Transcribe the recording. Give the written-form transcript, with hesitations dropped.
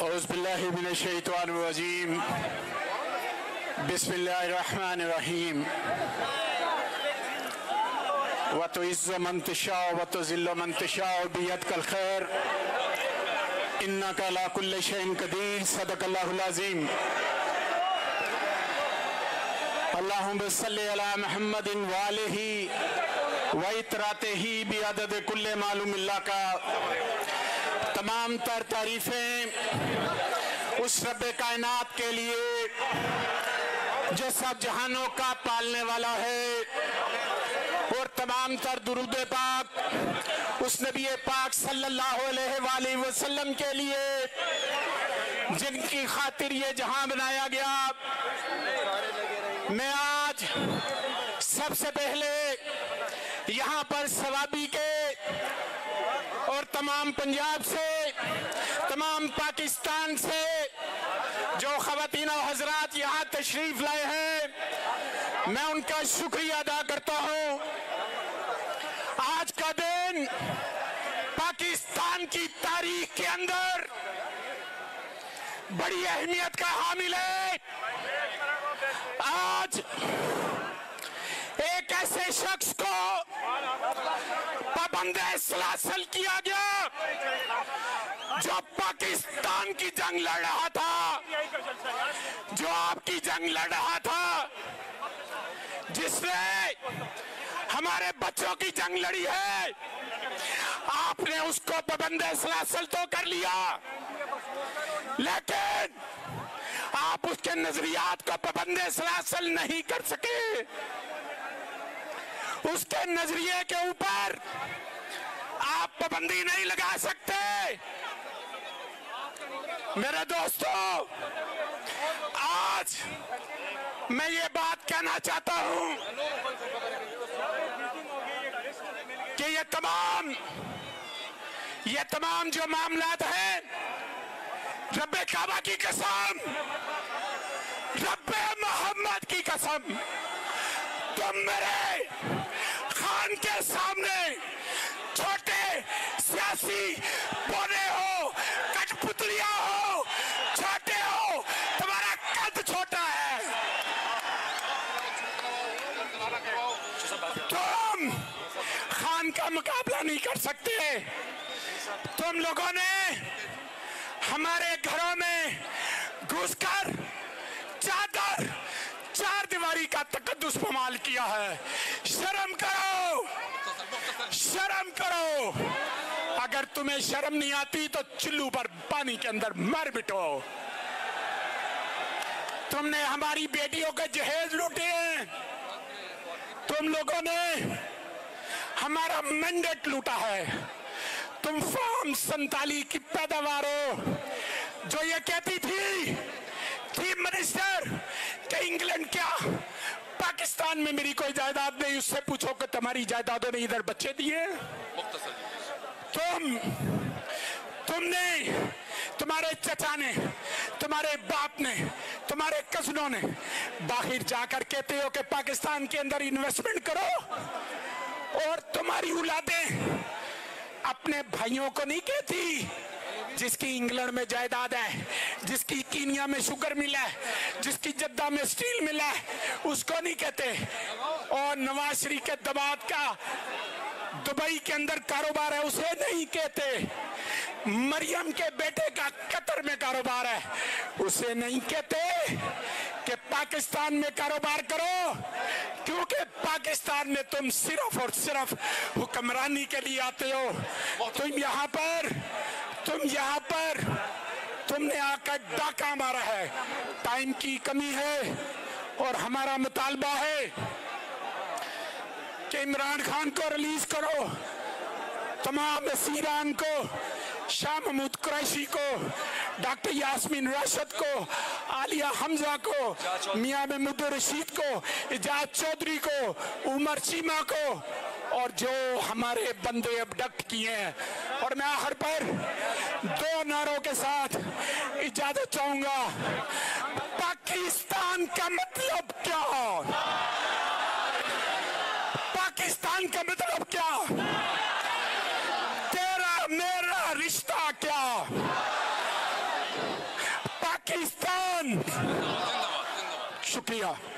औज़ुबिल्लाहि मिनश्शैतानिर्रजीम बिस्मिल्लाहिर्रहमानिर्रहीम व तुइज़्ज़ु मन तशाअ व तुज़िल्लु मन तशाअ बियदिकल खैर इन्नका अला कुल्लि शैइन क़दीर सदक़ल्लाहुल अज़ीम। अल्लाहुम्मा सल्लि अला मुहम्मदिन व आलिहि व इतरातिही बिअदद कुल्लि मालूमिल्लाह का। तमाम तर तारीफें उस रब्बे कायनात के लिए जो सब जहानों का पालने वाला है, और तमाम तर दुरूद पाक उस नबी पाक सल्लल्लाहु अलैहि वसल्लम के लिए जिनकी खातिर ये जहां बनाया गया। मैं आज सबसे पहले यहाँ पर सवाबी के और तमाम पंजाब से, तमाम पाकिस्तान से जो ख़वातीन और हज़रात यहाँ तशरीफ़ लाए हैं, मैं उनका शुक्रिया अदा करता हूँ। आज का दिन पाकिस्तान की तारीख के अंदर बड़ी अहमियत का हामिल है। आज एक ऐसे शख्स को पाबंद-ए-सलासल किया गया जो पाकिस्तान की जंग लड़ रहा था, जो आपकी जंग लड़ रहा था, जिसने हमारे बच्चों की जंग लड़ी है। आपने उसको पाबंद-ए-सलासल तो कर लिया, लेकिन आप उसके नजरियात को पाबंद-ए-सलासल नहीं कर सके। उसके नजरिए के ऊपर आप पाबंदी नहीं लगा सकते। मेरे दोस्तों, आज मैं ये बात कहना चाहता हूं कि ये तमाम जो मामलात हैं, रब्बे काबा की कसम, रब्बे मोहम्मद की कसम, तुम मेरे खान के सामने छोटे सियासी बोने हो, कठपुतलियां हो, छोटे हो, तुम्हारा कद छोटा है। तुम खान का मुकाबला नहीं कर सकते। तुम लोगों ने हमारे घरों में घुसकर चार दीवारी का तकद्दुस पमाल किया है। शर्म करो, शर्म करो। अगर तुम्हें शर्म नहीं आती तो चुल्लू पर पानी के अंदर मर बिठो। तुमने हमारी बेटियों के जहेज लूटे हैं, तुम लोगों ने हमारा मैंडेट लूटा है। तुम फार्म 47 की पैदावार हो, जो ये कहती थी चीफ मिनिस्टर कि इंग्लैंड क्या पाकिस्तान में मेरी कोई जायदाद नहीं। उससे पूछो कि तुम्हारी जायदादों ने इधर बच्चे दिए। तुमने, तुम्हारे चचा ने, तुम्हारे बाप ने, तुम्हारे कजनों ने बाहर जाकर कहते हो कि पाकिस्तान के अंदर इन्वेस्टमेंट करो, और तुम्हारी औलादें अपने भाइयों को नहीं कहती जिसकी इंग्लैंड में जायदाद है, जिसकी कीनिया में शुगर मिला है, जिसकी जद्दा में स्टील मिला है, उसको नहीं कहते। और नवाज शरीफ के दमाद का दुबई के अंदर कारोबार है, उसे नहीं कहते। मरियम के बेटे का कतर में कारोबार है, उसे नहीं कहते कि पाकिस्तान में कारोबार करो, क्योंकि पाकिस्तान में तुम सिर्फ और सिर्फ हुक्मरानी के लिए आते हो। तुमने आकर डाका मारा है। टाइम की कमी है और हमारा मुतालबा है कि इमरान खान को रिलीज करो, तमाम असीरान को, शाह महमूद कुरैशी को, डॉक्टर यास्मीन राशिद को, आलिया हमजा को, मियां महमूद रशीद को, इजाज चौधरी को, उमर चीमा को, और जो हमारे बंदे अबडक्ट किए हैं। और मैं आखिर पर 2 नारों के साथ इजाजत चाहूंगा। पाकिस्तान का मतलब क्या? पाकिस्तान का मतलब क्या? तेरा मेरा रिश्ता क्या? पाकिस्तान। शुक्रिया।